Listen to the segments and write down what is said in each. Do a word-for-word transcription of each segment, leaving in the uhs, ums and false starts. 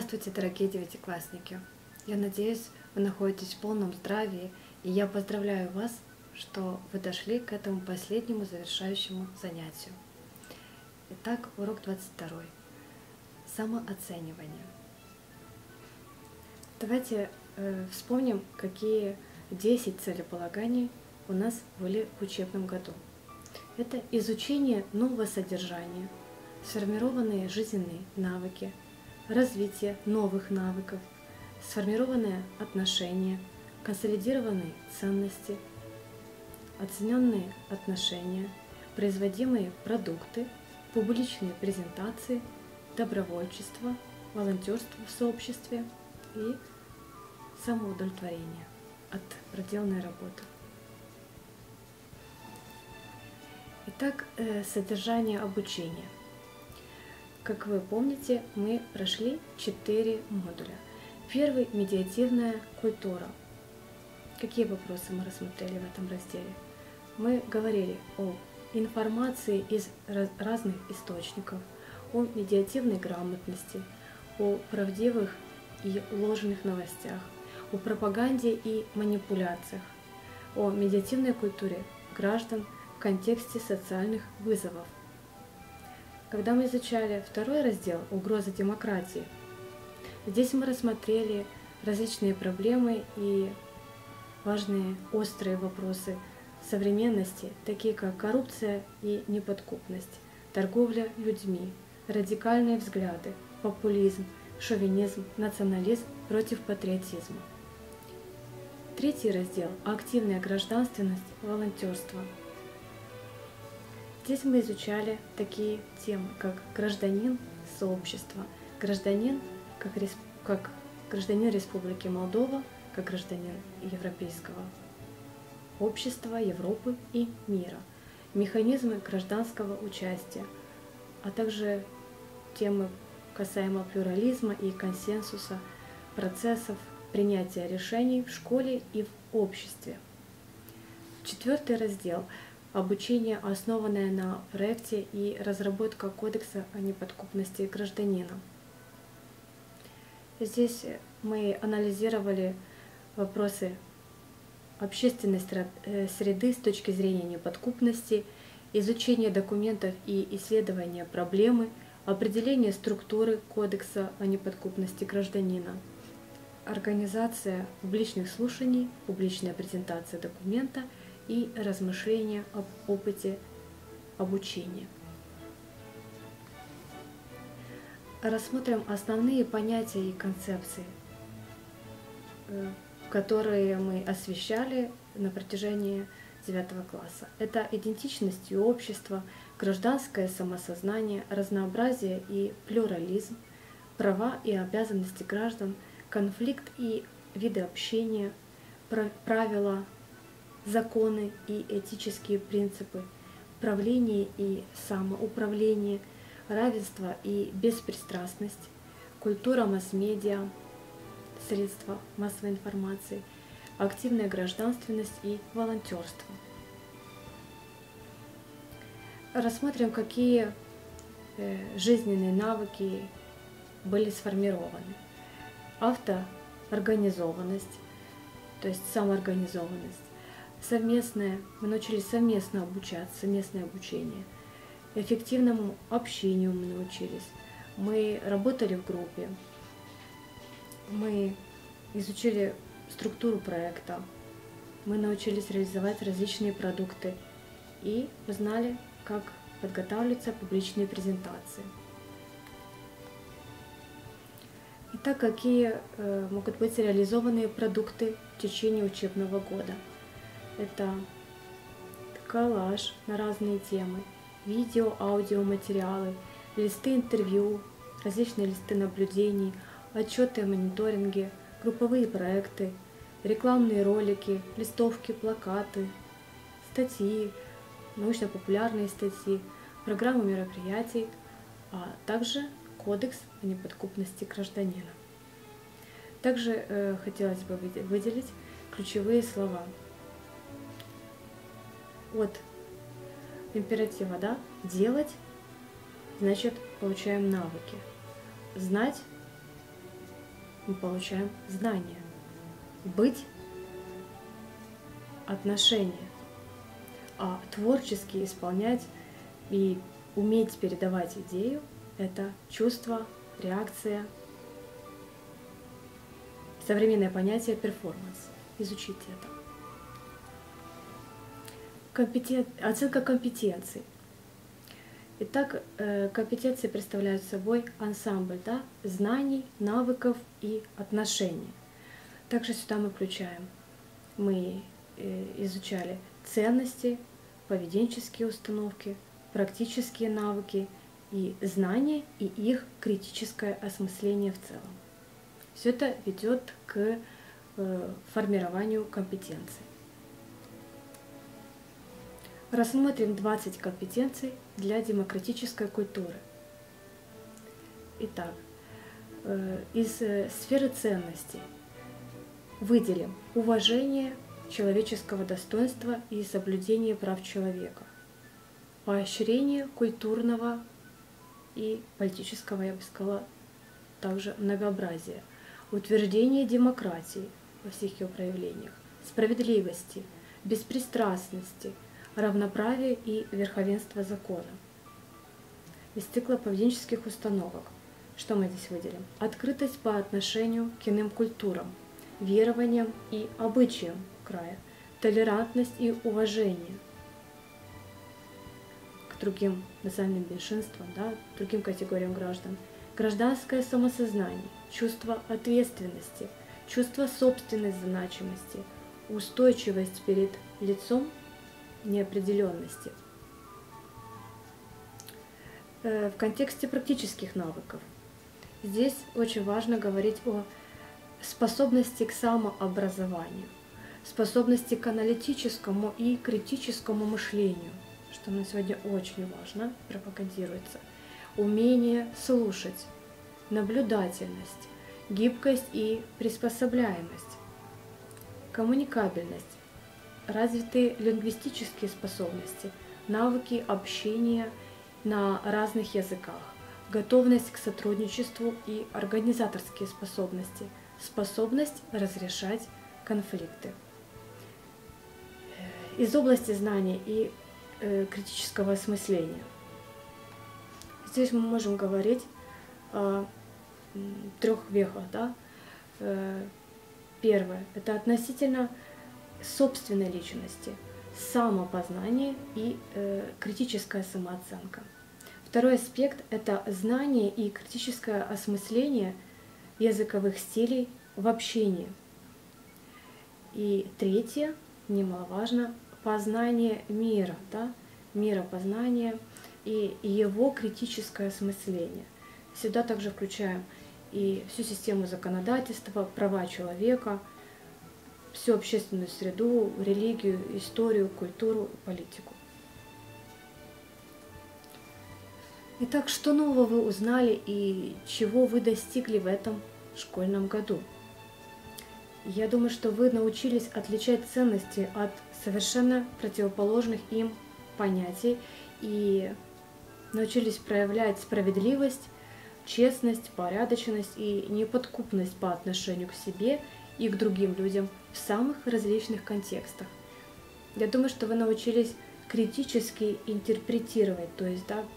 Здравствуйте, дорогие девятиклассники! Я надеюсь, вы находитесь в полном здравии, и я поздравляю вас, что вы дошли к этому последнему завершающему занятию. Итак, урок двадцать второй. Самооценивание. Давайте э, вспомним, какие десять целеполаганий у нас были в учебном году. Это изучение нового содержания, сформированные жизненные навыки, развитие новых навыков, сформированные отношения, консолидированные ценности, оцененные отношения, производимые продукты, публичные презентации, добровольчество, волонтерство в сообществе и самоудовлетворение от проделанной работы. Итак, содержание обучения. Как вы помните, мы прошли четыре модуля. Первый – медиативная культура. Какие вопросы мы рассмотрели в этом разделе? Мы говорили о информации из разных источников, о медиативной грамотности, о правдивых и ложных новостях, о пропаганде и манипуляциях, о медиативной культуре граждан в контексте социальных вызовов. Когда мы изучали второй раздел «Угроза демократии», здесь мы рассмотрели различные проблемы и важные острые вопросы современности, такие как коррупция и неподкупность, торговля людьми, радикальные взгляды, популизм, шовинизм, национализм против патриотизма. Третий раздел «Активная гражданственность, волонтерство». Здесь мы изучали такие темы, как гражданин сообщества, гражданин как, респ... как гражданин Республики Молдова, как гражданин Европейского общества, Европы и мира, механизмы гражданского участия, а также темы касаемо плюрализма и консенсуса, процессов принятия решений в школе и в обществе. Четвертый раздел – обучение, основанное на проекте и разработка кодекса о неподкупности гражданина. Здесь мы анализировали вопросы общественной среды с точки зрения неподкупности, изучение документов и исследования проблемы, определение структуры кодекса о неподкупности гражданина, организация публичных слушаний, публичная презентация документа и размышления об опыте обучения. Рассмотрим основные понятия и концепции, которые мы освещали на протяжении девятого класса. Это идентичность и общество, гражданское самосознание, разнообразие и плюрализм, права и обязанности граждан, конфликт и виды общения, правила, законы и этические принципы, правление и самоуправление, равенство и беспристрастность, культура масс-медиа, средства массовой информации, активная гражданственность и волонтерство. Рассмотрим, какие жизненные навыки были сформированы. Автоорганизованность, то есть самоорганизованность. Совместное, мы научились совместно обучаться, совместное обучение. Эффективному общению мы научились. Мы работали в группе. Мы изучили структуру проекта. Мы научились реализовать различные продукты и узнали, как подготавливаются публичные презентации. Итак, какие э, могут быть реализованные продукты в течение учебного года? Это коллаж на разные темы, видео, аудиоматериалы, листы интервью, различные листы наблюдений, отчеты о мониторинге, групповые проекты, рекламные ролики, листовки, плакаты, статьи, научно-популярные статьи, программы мероприятий, а также кодекс о неподкупности гражданина. Также э, хотелось бы выделить ключевые слова. От императива, да, делать, значит, получаем навыки. Знать, мы получаем знания. Быть — отношения, а творчески исполнять и уметь передавать идею — это чувство, реакция, современное понятие перформанс. Изучите это. Компетен... Оценка компетенций. Итак, компетенции представляют собой ансамбль, да, знаний, навыков и отношений. Также сюда мы включаем, мы изучали ценности, поведенческие установки, практические навыки и знания и их критическое осмысление в целом. Все это ведет к формированию компетенций. Рассмотрим двадцать компетенций для демократической культуры. Итак, из сферы ценностей выделим уважение человеческого достоинства и соблюдение прав человека, поощрение культурного и политического, я бы сказала, также многообразия, утверждение демократии во всех ее проявлениях, справедливости, беспристрастности, равноправие и верховенство закона. Из цикла поведенческих установок, что мы здесь выделим? Открытость по отношению к иным культурам, верованиям и обычаям края, толерантность и уважение к другим национальным меньшинствам, да, другим категориям граждан, гражданское самосознание, чувство ответственности, чувство собственной значимости, устойчивость перед лицом неопределенности. В контексте практических навыков здесь очень важно говорить о способности к самообразованию, способности к аналитическому и критическому мышлению, что на сегодня очень важно, пропагандируется, умение слушать, наблюдательность, гибкость и приспособляемость, коммуникабельность, развитые лингвистические способности, навыки общения на разных языках, готовность к сотрудничеству и организаторские способности, способность разрешать конфликты. Из области знания и э, критического осмысления. Здесь мы можем говорить о трех вехах. Да? Первое – это относительно собственной личности, самопознание и э, критическая самооценка. Второй аспект – это знание и критическое осмысление языковых стилей в общении. И третье, немаловажно, познание мира, да? Миропознание и его критическое осмысление. Сюда также включаем и всю систему законодательства, права человека, всю общественную среду, религию, историю, культуру, политику. Итак, что нового вы узнали и чего вы достигли в этом школьном году? Я думаю, что вы научились отличать ценности от совершенно противоположных им понятий и научились проявлять справедливость, честность, порядочность и неподкупность по отношению к себе и к другим людям в самых различных контекстах. Я думаю, что вы научились критически интерпретировать, то есть да,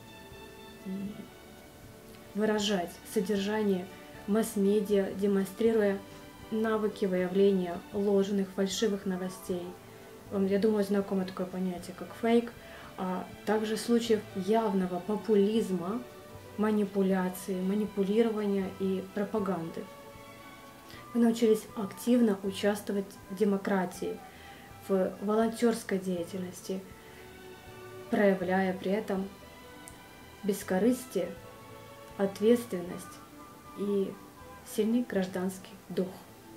выражать содержание масс-медиа, демонстрируя навыки выявления ложных, фальшивых новостей. Вам, я думаю, знакомо такое понятие, как фейк, а также случаев явного популизма, манипуляции, манипулирования и пропаганды. Вы научились активно участвовать в демократии, в волонтерской деятельности, проявляя при этом бескорыстие, ответственность и сильный гражданский дух.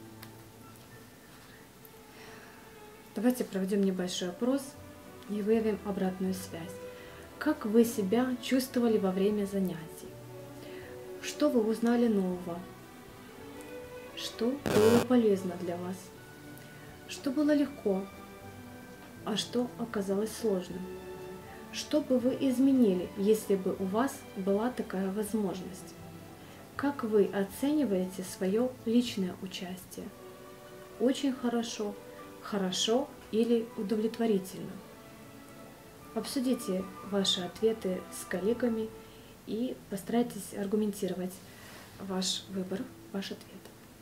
Давайте проведем небольшой опрос и выявим обратную связь. Как вы себя чувствовали во время занятий? Что вы узнали нового? Что было полезно для вас? Что было легко? А что оказалось сложным? Что бы вы изменили, если бы у вас была такая возможность? Как вы оцениваете свое личное участие? Очень хорошо, хорошо или удовлетворительно? Обсудите ваши ответы с коллегами и постарайтесь аргументировать ваш выбор, ваш ответ.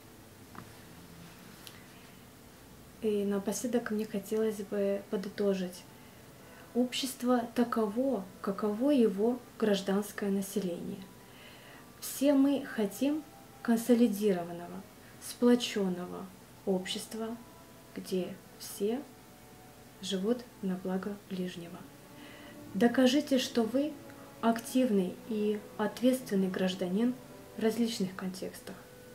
И напоследок мне хотелось бы подытожить. Общество таково, каково его гражданское население. Все мы хотим консолидированного, сплоченного общества, где все живут на благо ближнего. Докажите, что вы активный и ответственный гражданин в различных контекстах.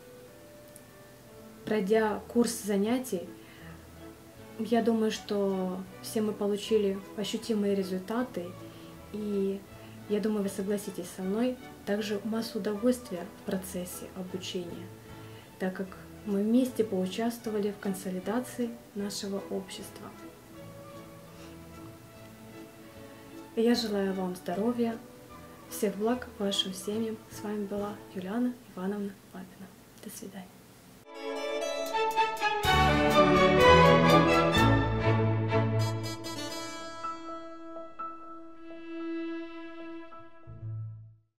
Пройдя курс занятий, я думаю, что все мы получили ощутимые результаты, и я думаю, вы согласитесь со мной, также массу удовольствия в процессе обучения, так как мы вместе поучаствовали в консолидации нашего общества. Я желаю вам здоровья, всех благ вашим семьям. С вами была Юлиана Ивановна Лапина. До свидания.